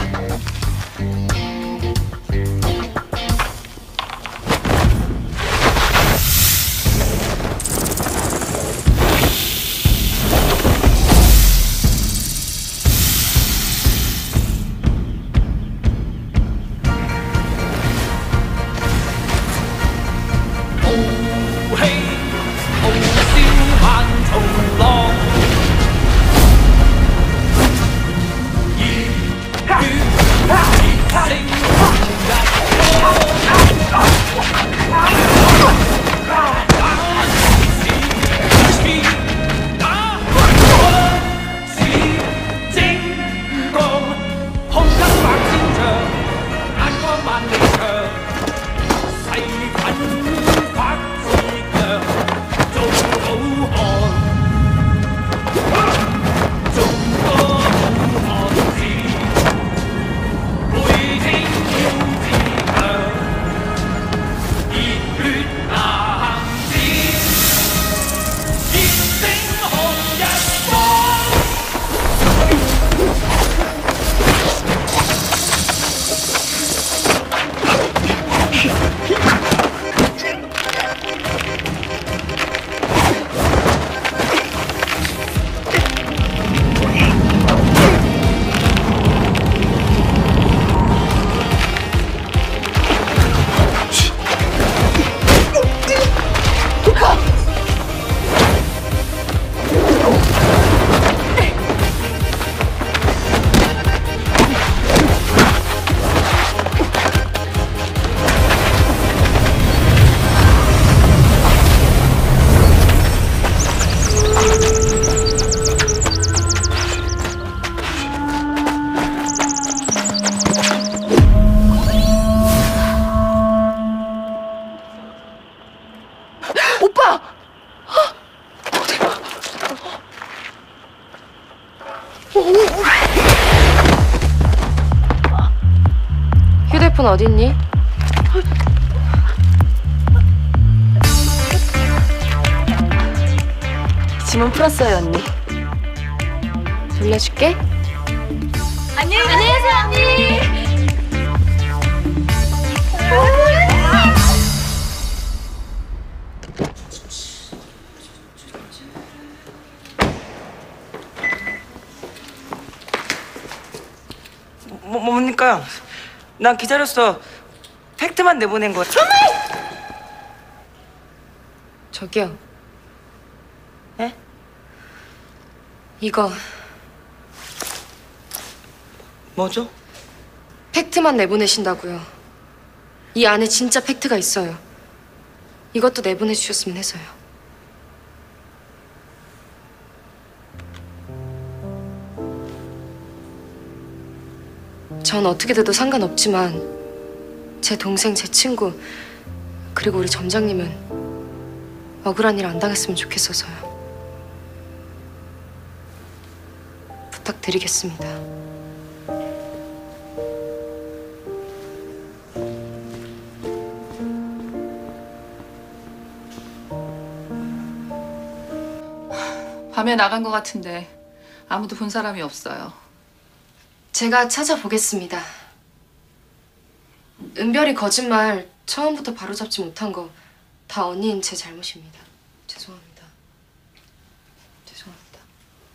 휴대폰 어딨니? 지문 풀었어요, 언니. 돌려줄게. 안녕히 계세요, 언니. 뭐, 뭡니까? 난 기자로서 팩트만 내보낸 거. 저기요. 에? 이거 뭐죠? 팩트만 내보내신다고요. 이 안에 진짜 팩트가 있어요. 이것도 내보내주셨으면 해서요. 전 어떻게 돼도 상관없지만 제 동생, 제 친구 그리고 우리 점장님은 억울한 일 안 당했으면 좋겠어서요. 부탁드리겠습니다. 밤에 나간 것 같은데 아무도 본 사람이 없어요. 제가 찾아보겠습니다. 은별이 거짓말 처음부터 바로잡지 못한 거 다 언니인 제 잘못입니다. 죄송합니다. 죄송합니다.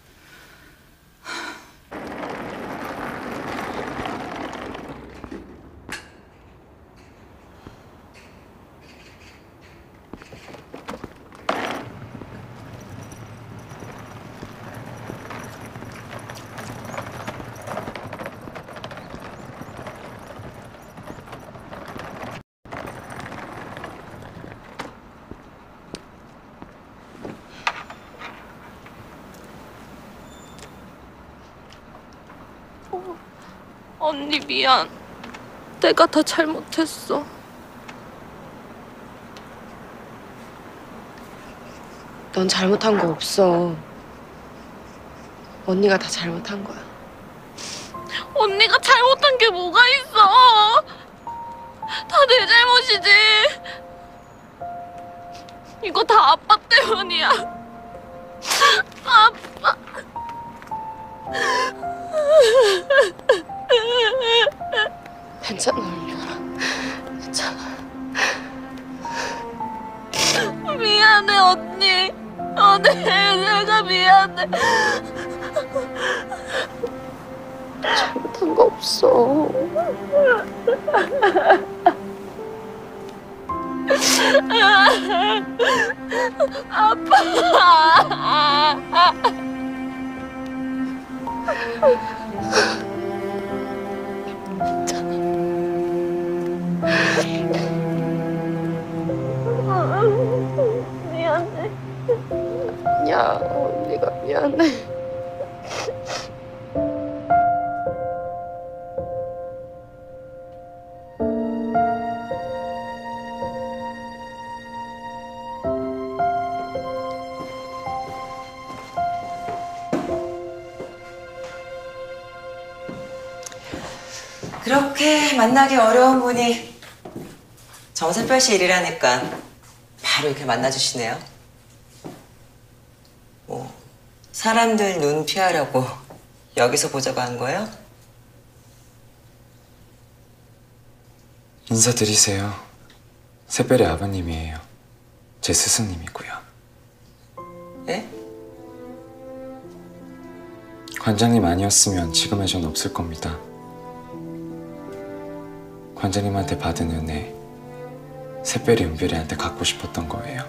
언니 미안. 내가 다 잘못했어. 넌 잘못한 거 없어. 언니가 다 잘못한 거야. 언니가 잘못한 게 뭐가 있어? 다 내 잘못이지. 이거 다 아빠 때문이야. 아빠. 괜찮아, 올려라. 괜찮아. 미안해, 언니. 어, 네, 내가 미안해. 잘못한 거 없어. 아빠. 미안해. 야, 언니가 미안해. 그렇게 만나기 어려운 분이 정세별 씨 일이라니까 바로 이렇게 만나주시네요. 뭐 사람들 눈 피하려고 여기서 보자고 한 거예요? 인사드리세요. 새별의 아버님이에요. 제 스승님이고요. 예? 관장님 아니었으면 지금의 전 없을 겁니다. 관장님한테 받은 은혜, 새별이 은별이한테 갖고 싶었던 거예요.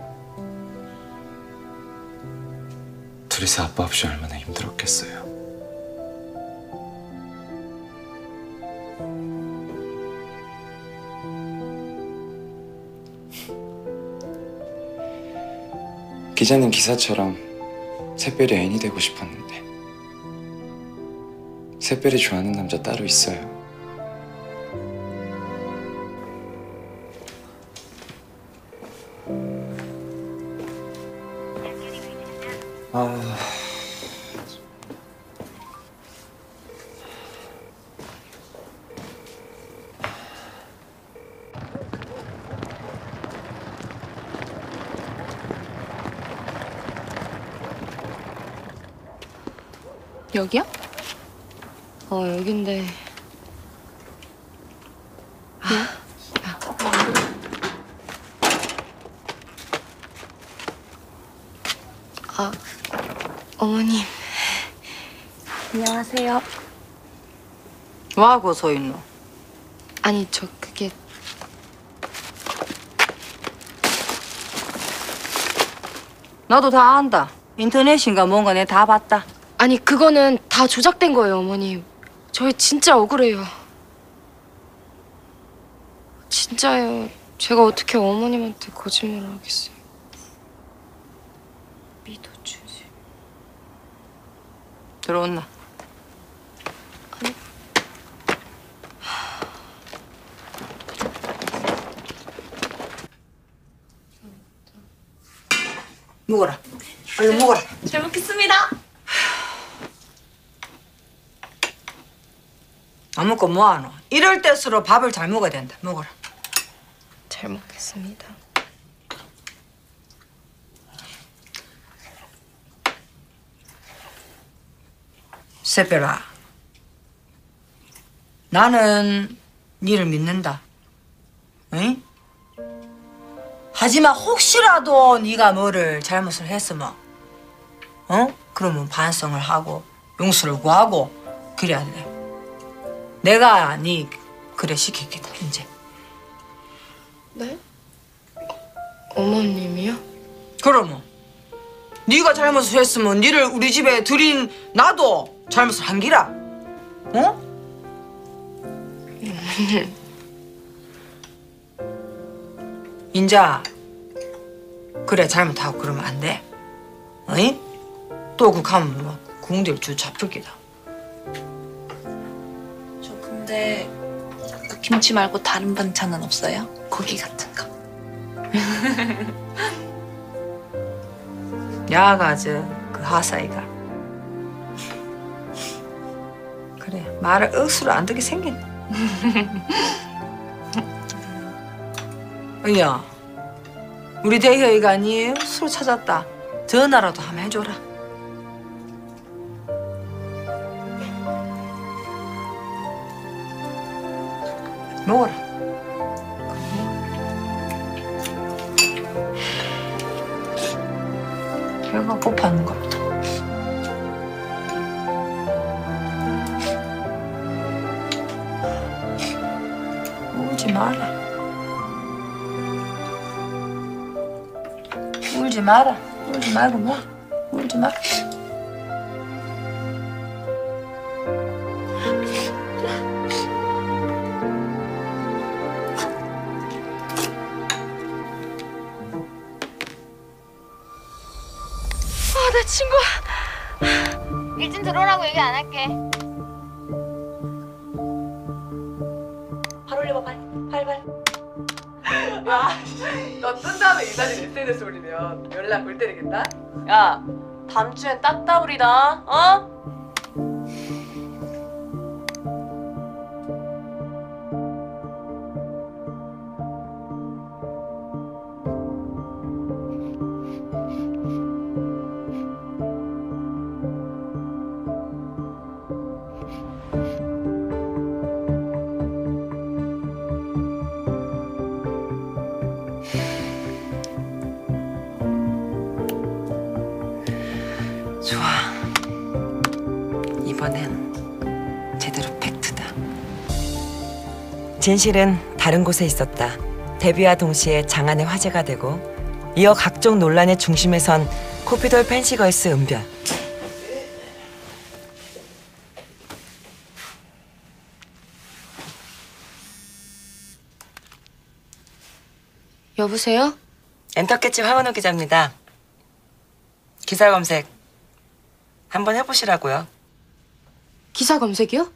둘이서 아빠 없이 얼마나 힘들었겠어요. 기자님 기사처럼 새별이 애인이 되고 싶었는데 새별이 좋아하는 남자 따로 있어요. 아... 여기야? 어, 여긴데. 아, 어머님. 안녕하세요. 뭐하고 서 있노? 아니, 저 그게 나도 다 안다. 인터넷인가 뭔가 내 다 봤다. 아니, 그거는 다 조작된 거예요, 어머님. 저희 진짜 억울해요. 진짜요. 제가 어떻게 어머님한테 거짓말을 하겠어요. 믿어주지. 들어온나? 아니. 먹어라. 얼른 먹어라. 잘 먹겠습니다. 안 먹고 뭐하노? 이럴 때수록 밥을 잘 먹어야 된다. 먹어라. 잘 먹겠습니다. 새별아, 나는 니를 믿는다. 응? 하지만 혹시라도 네가 뭐를 잘못을 했으면, 어? 그러면 반성을 하고 용서를 구하고 그래야 돼. 내가 네 그래 시키겠다 이제. 네? 어머님이요? 그러면 네가 잘못을 했으면 니를 우리 집에 들인 나도 잘못을 한 기라. 어? 인자 그래 잘못하고 그러면 안 돼. 어이? 또 그 가면 뭐 궁딜 주 잡힐 기다. 저 근데 그 김치 말고 다른 반찬은 없어요? 고기 같은 거. 야가 저 그 하사이가 그래 말을 억수로 안 듣게 생긴. 어이야, 우리 대효이가 아니에요? 술 찾았다. 전화라도 한번 해줘라. 먹어라. 배가 고팠는가 보다. 울지 마라. 울지 마라. 울지 말고 뭐. 울지 마. 아, 내 친구. 일진 들어오라고 얘기 안 할게. 발 올려봐, 발. 발, 발. 야, 너 뜬 다음에 이다진 에스엔에스 올리면 연락 올 때리겠다? 야, 다음 주엔 딱따블이다, 어? 좋아. 이번엔 제대로 팩트다. 진실은 다른 곳에 있었다. 데뷔와 동시에 장안의 화제가 되고 이어 각종 논란의 중심에 선 코피돌 팬시걸스 은별. 여보세요? 엔터캐치 황은호 기자입니다. 기사 검색 한번 해보시라고요. 기사 검색이요?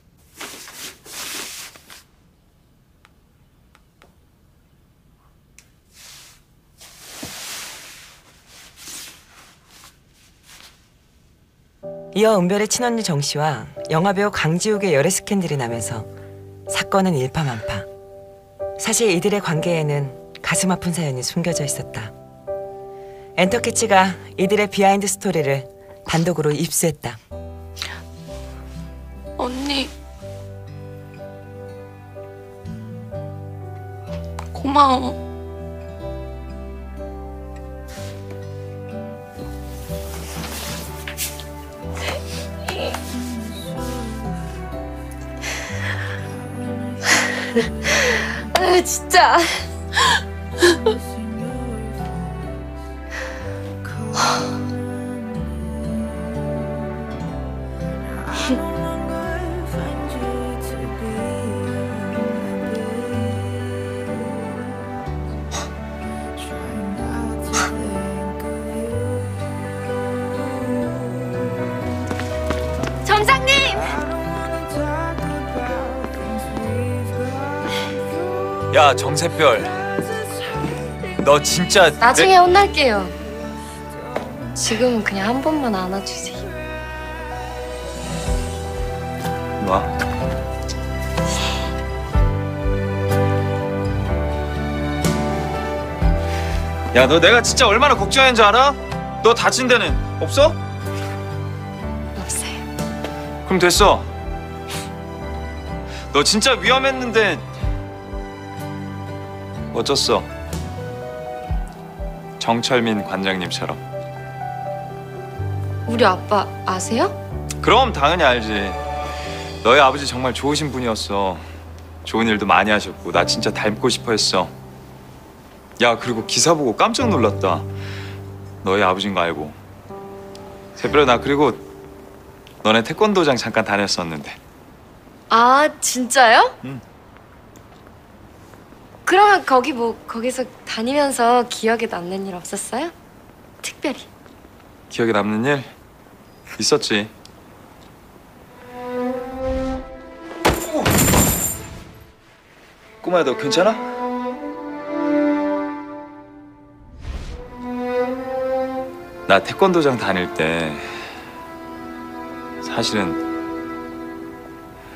이어 은별의 친언니 정 씨와 영화배우 강지욱의 열애 스캔들이 나면서 사건은 일파만파. 사실 이들의 관계에는 가슴 아픈 사연이 숨겨져 있었다. 엔터캐치가 이들의 비하인드 스토리를 단독으로 입수했다. 언니. 고마워. 아, 진짜. 점장님! 야 정세별, 너 진짜 나중에 내... 혼날게요. 지금은 그냥 한 번만 안아주세요. 놔. 야 너 내가 진짜 얼마나 걱정했는지 알아? 너 다친 데는 없어? 없어요. 그럼 됐어. 너 진짜 위험했는데 어쩌어? 정철민 관장님처럼. 우리 아빠 아세요? 그럼 당연히 알지. 너희 아버지 정말 좋으신 분이었어. 좋은 일도 많이 하셨고 나 진짜 닮고 싶어 했어. 야 그리고 기사 보고 깜짝 놀랐다. 너희 아버지인 거 알고. 새별아 나 그리고 너네 태권도장 잠깐 다녔었는데. 아 진짜요? 응. 그러면 거기 뭐 거기서 다니면서 기억에 남는 일 없었어요? 특별히. 기억에 남는 일 있었지. 꼬마야 너 괜찮아? 나 태권도장 다닐 때 사실은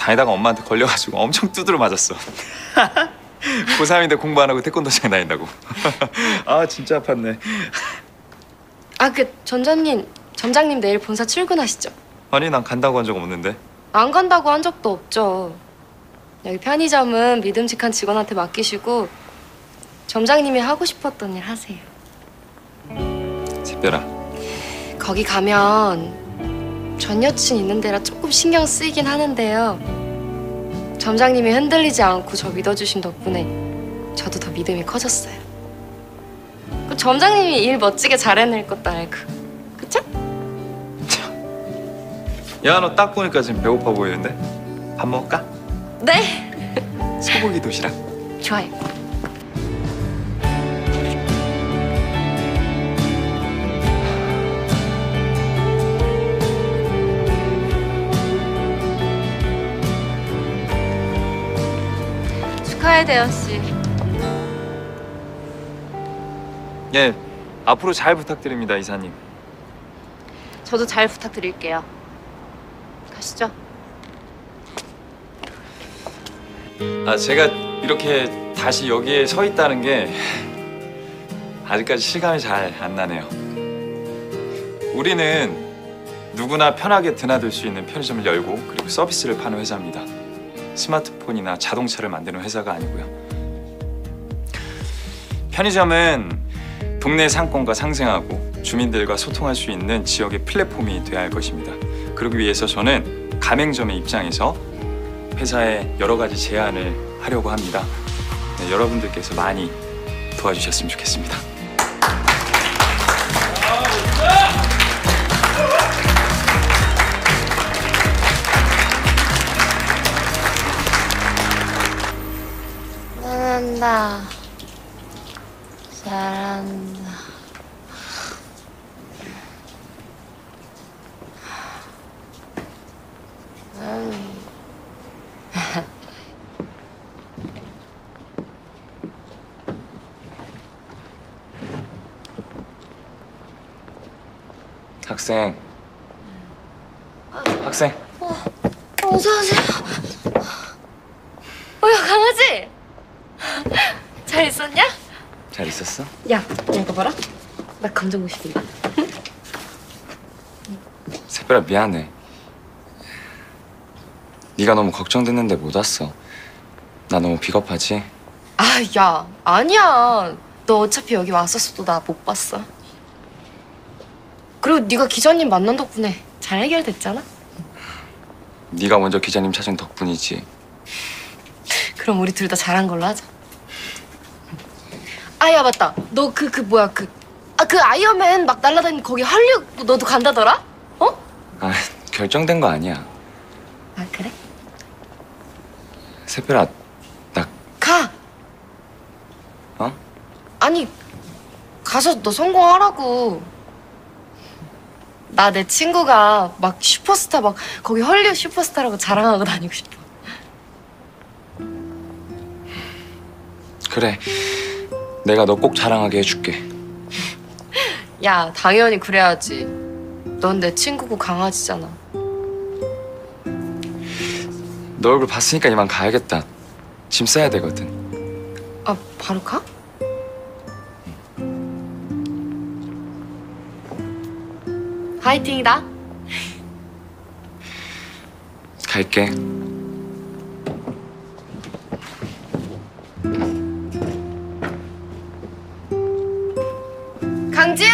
다니다가 엄마한테 걸려가지고 엄청 두드려 맞았어. 고삼인데 공부 안 하고 태권도장 다닌다고. 아 진짜 아팠네. 아, 그 점장님, 점장님 내일 본사 출근하시죠? 아니 난 간다고 한 적 없는데. 안 간다고 한 적도 없죠. 여기 편의점은 믿음직한 직원한테 맡기시고 점장님이 하고 싶었던 일 하세요. 샛별아. 거기 가면 전 여친 있는 데라 조금 신경 쓰이긴 하는데요. 점장님이 흔들리지 않고 저 믿어주신 덕분에 저도 더 믿음이 커졌어요. 그 점장님이 일 멋지게 잘해낼 것도 알고. 그쵸? 야 너 딱 보니까 지금 배고파 보이는데? 밥 먹을까? 네. 소고기 도시락. 좋아요. 축하해, 대현 씨. 예, 앞으로 잘 부탁드립니다 이사님. 저도 잘 부탁드릴게요. 가시죠. 아 제가 이렇게 다시 여기에 서 있다는 게 아직까지 실감이 잘 안 나네요. 우리는 누구나 편하게 드나들 수 있는 편의점을 열고 그리고 서비스를 파는 회사입니다. 스마트폰이나 자동차를 만드는 회사가 아니고요. 편의점은 동네 상권과 상생하고 주민들과 소통할 수 있는 지역의 플랫폼이 되어야 할 것입니다. 그러기 위해서 저는 가맹점의 입장에서 회사에 여러 가지 제안을 하려고 합니다. 네, 여러분들께서 많이 도와주셨으면 좋겠습니다. 잘한다. 잘한다. 음. 학생. 학생. 어, 어서 오세요. 뭐야, 강아지? 잘 있었냐? 잘 있었어? 야, 이거 봐라. 나 감정 무시된다. 샛별아 미안해. 네가 너무 걱정됐는데 못 왔어. 나 너무 비겁하지? 아, 야, 아니야. 너 어차피 여기 왔었어도 나 못 봤어. 그리고 네가 기자님 만난 덕분에 잘 해결됐잖아? 네가 먼저 기자님 찾은 덕분이지. 그럼 우리 둘 다 잘한 걸로 하자. 아, 야, 맞다. 너 그, 그 뭐야, 그... 아, 그 아이언맨 막 날아다니는 거기 헐리우드 너도 간다더라? 어? 아, 결정된 거 아니야. 아, 그래? 샛별아, 나... 가! 어? 아니, 가서 너 성공하라고. 나 내 친구가 막 슈퍼스타 막 거기 헐리우드 슈퍼스타라고 자랑하고 다니고 싶어. 그래, 내가 너 꼭 자랑하게 해줄게. 야, 당연히 그래야지. 넌 내 친구고 강아지잖아. 너 얼굴 봤으니까 이만 가야겠다. 짐 싸야 되거든. 아, 바로 가? 화이팅이다. 갈게. 강지우!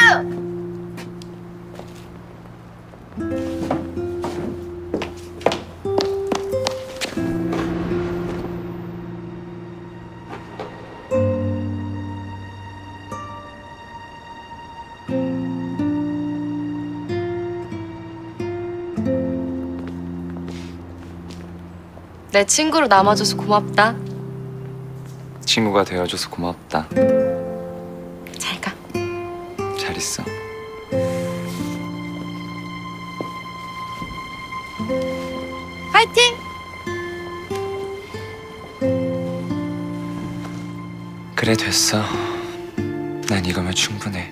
내 친구로 남아줘서 고맙다. 친구가 되어줘서 고맙다. 잘 가. 잘 있어. 화이팅! 그래 됐어. 난 이거면 충분해.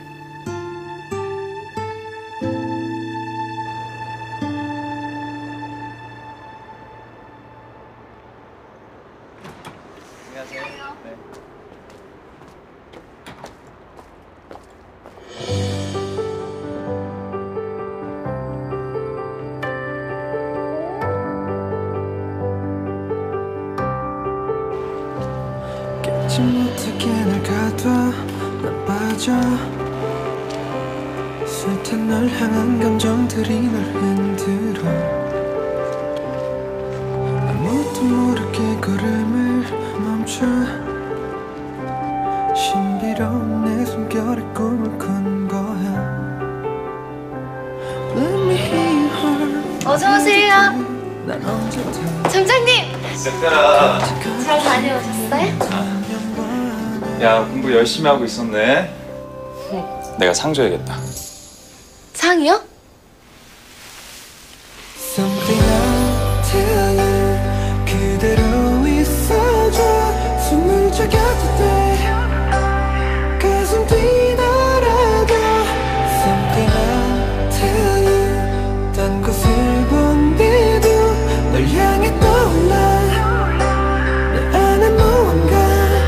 깨지 못하게 날 가둬 난 빠져 숱한 널 향한 감정들이 날 흔들어 아무도 모르게 걸음을 멈춰 신비로운 내 숨결에 꿈을 꾼 거야 Let me hear her 어서 오세요. 난 언제든 점장님. 섹달아. 잘 다녀오셨어요? 야 공부 열심히 하고 있었네. 내가 상 줘야겠다. 상이요? Something I'll tell you 그대로 있어줘 숨을 죽여도 돼 가슴 뛰더라도 Something I'll tell you 딴 곳을 본 뒤도 널 향해 떠올라 내 안에 무언가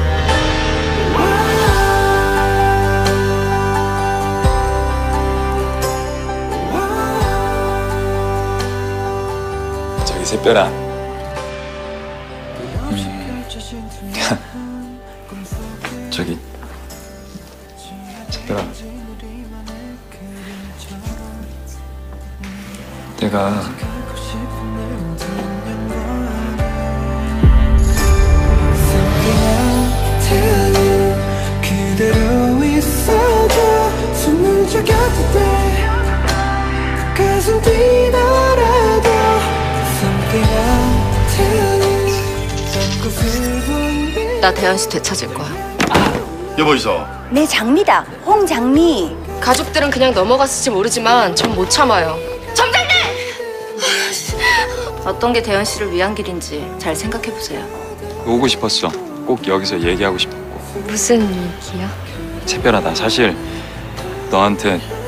저기 새별아. 저기 새별아. 내가 tell you 그대로 있어줘 숨을 죽여도 돼 가슴 뛰더라도 Something I'll tell you 딴 곳을 본 뒤 나 대현 씨 되찾을 거야. 여보이소. 네, 장미다. 홍장미. 가족들은 그냥 넘어갔을지 모르지만 전 못 참아요. 점장님! 어떤 게 대현 씨를 위한 길인지 잘 생각해 보세요. 오고 싶었어. 꼭 여기서 얘기하고 싶었고. 무슨 얘기요? 새별아 나 사실 너한테